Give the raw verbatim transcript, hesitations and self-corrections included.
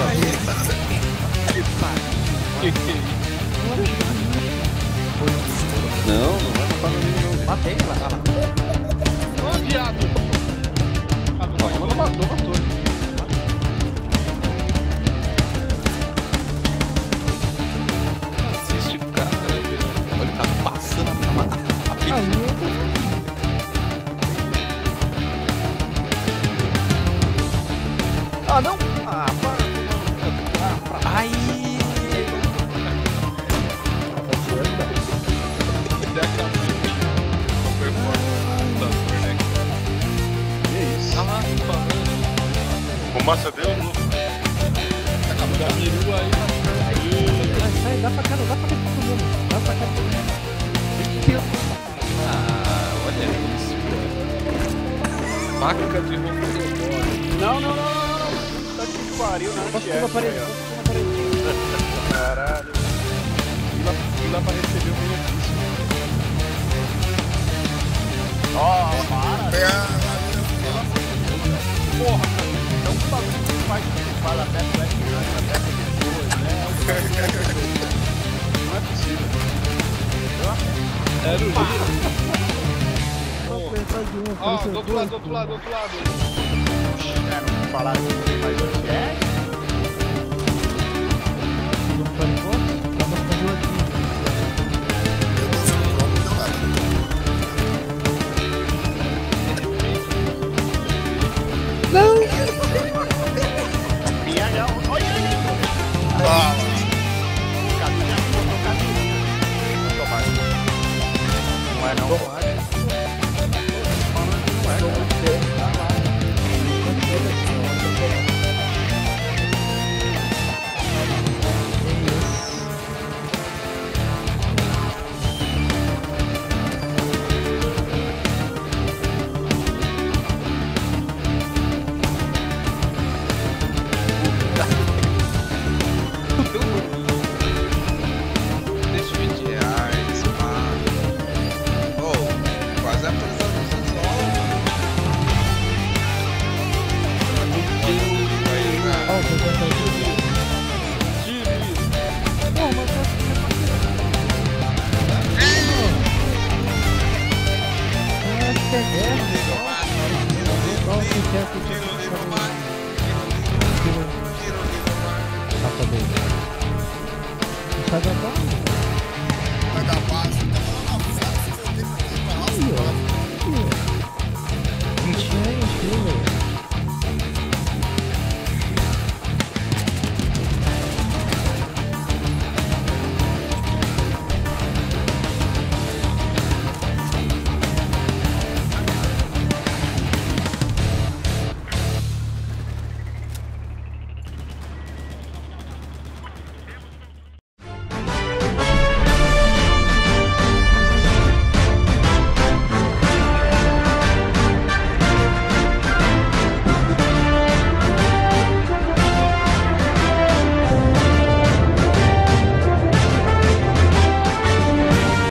Que que é isso? Não, não vai matar no ninho, não. Matei, vai lá. Ô, viado! Ah, não, não, não matou, matou. Assiste o cara, olha, ele tá passando a matar a pizza. Ah, não! Ah, para! Ai! Que isso? Ah lá, falando. Fumaça deu, não? Da miru aí. Sai, sai, dá pra cá, não dá pra cá todo mundo. Dá pra cá todo mundo. Ah, olha isso. Faca de roupa. Não, não, não, não, não. Tá que pariu, não. Posso subir na parede, posso subir na parede. Caralho. Fila, fila pra receber o benefício. Ó, para. Porra, cara. Então o bagulho que faz que fala até Black Mirror, até pessoas, né? Não é possível. Era o livro. Apertar de um, Ó, do outro lado, do outro lado, do outro lado. Falaram que faz antiética.